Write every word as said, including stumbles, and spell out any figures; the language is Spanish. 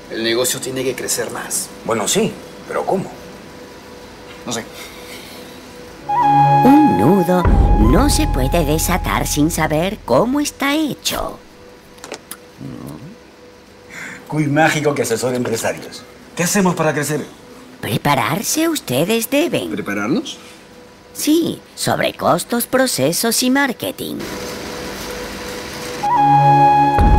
El negocio tiene que crecer más. Bueno, sí, pero ¿cómo? No sé. Un nudo no se puede desatar sin saber cómo está hecho. Cuy mágico que asesora empresarios. ¿Qué hacemos para crecer? Prepararse ustedes deben. ¿Prepararnos? Sí, sobre costos, procesos y marketing.